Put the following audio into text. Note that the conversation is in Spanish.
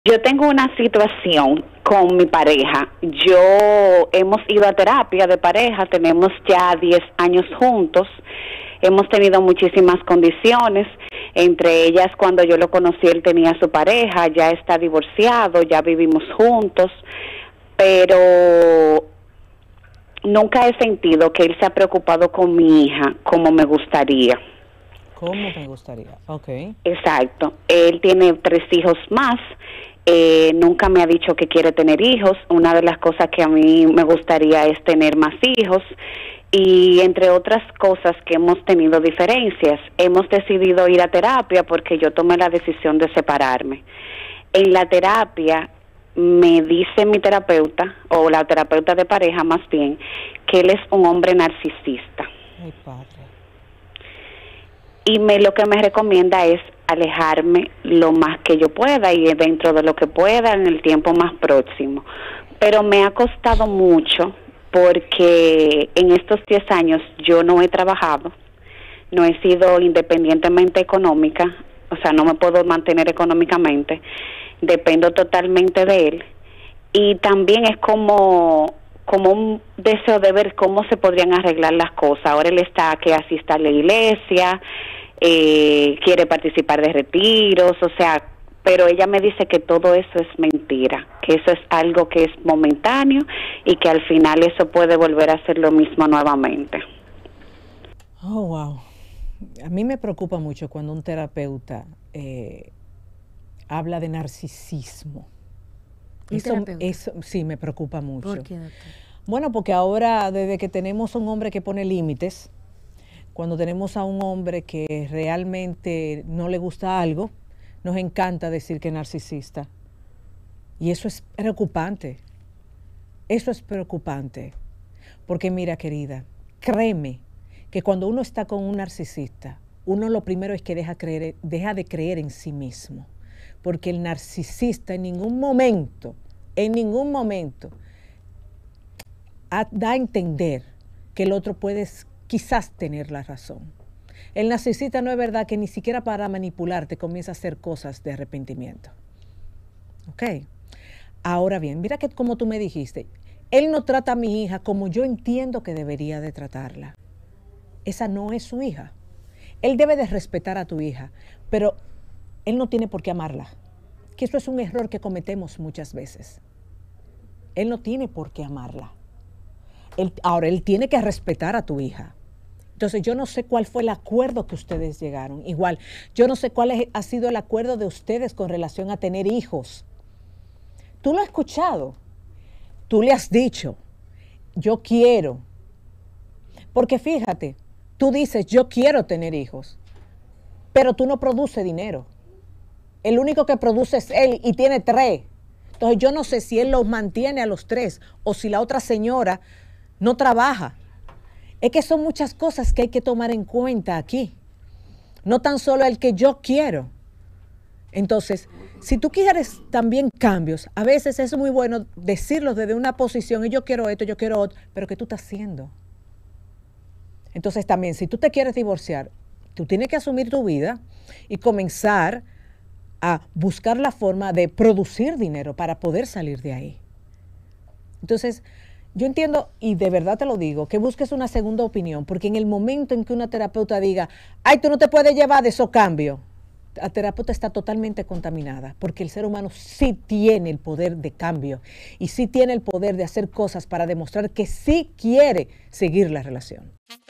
Yo tengo una situación con mi pareja. Hemos ido a terapia de pareja, tenemos ya 10 años juntos, hemos tenido muchísimas condiciones, entre ellas cuando yo lo conocí él tenía su pareja, ya está divorciado, ya vivimos juntos, pero nunca he sentido que él se ha preocupado con mi hija como me gustaría. ¿Cómo me gustaría? Ok. Exacto. Él tiene 3 hijos más. Nunca me ha dicho que quiere tener hijos. Una de las cosas que a mí me gustaría es tener más hijos. Y entre otras cosas que hemos tenido diferencias, hemos decidido ir a terapia porque yo tomé la decisión de separarme. En la terapia me dice mi terapeuta, o la terapeuta de pareja más bien, que él es un hombre narcisista. Ay, padre. Y lo que me recomienda es alejarme lo más que yo pueda y dentro de lo que pueda en el tiempo más próximo. Pero me ha costado mucho porque en estos 10 años yo no he trabajado, no he sido independientemente económica, o sea, no me puedo mantener económicamente, dependo totalmente de él. Y también es como un deseo de ver cómo se podrían arreglar las cosas. Ahora él está que asista a la iglesia, quiere participar de retiros, o sea, pero ella me dice que todo eso es mentira, que eso es algo que es momentáneo y que al final eso puede volver a ser lo mismo nuevamente. Oh, wow. A mí me preocupa mucho cuando un terapeuta habla de narcisismo. Eso sí me preocupa mucho. ¿Por qué, doctor? Bueno, porque ahora desde que tenemos a un hombre que pone límites, cuando tenemos a un hombre que realmente no le gusta algo, nos encanta decir que es narcisista. Y eso es preocupante. Eso es preocupante. Porque mira, querida, créeme que cuando uno está con un narcisista, uno lo primero es que deja de creer en sí mismo. Porque el narcisista en ningún momento da a entender que el otro puede quizás tener la razón. El narcisista no es verdad que ni siquiera para manipularte comienza a hacer cosas de arrepentimiento. ¿Ok? Ahora bien, mira que como tú me dijiste, él no trata a mi hija como yo entiendo que debería de tratarla. Esa no es su hija. Él debe de respetar a tu hija, pero él no tiene por qué amarla. Que eso es un error que cometemos muchas veces. Él no tiene por qué amarla. Ahora, él tiene que respetar a tu hija. Entonces, yo no sé cuál fue el acuerdo que ustedes llegaron. Igual, yo no sé cuál ha sido el acuerdo de ustedes con relación a tener hijos. Tú lo has escuchado. Tú le has dicho, yo quiero. Porque fíjate, tú dices, yo quiero tener hijos, pero tú no produces dinero. El único que produce es él y tiene 3. Entonces, yo no sé si él los mantiene a los 3 o si la otra señora no trabaja. Es que son muchas cosas que hay que tomar en cuenta aquí. No tan solo el que yo quiero. Entonces, si tú quieres también cambios, a veces es muy bueno decirlo desde una posición, y yo quiero esto, yo quiero otro, pero ¿qué tú estás haciendo? Entonces también, si tú te quieres divorciar, tú tienes que asumir tu vida y comenzar a buscar la forma de producir dinero para poder salir de ahí. Entonces, yo entiendo, y de verdad te lo digo, que busques una segunda opinión, porque en el momento en que una terapeuta diga, ay, tú no te puedes llevar de esos cambios, la terapeuta está totalmente contaminada, porque el ser humano sí tiene el poder de cambio y sí tiene el poder de hacer cosas para demostrar que sí quiere seguir la relación.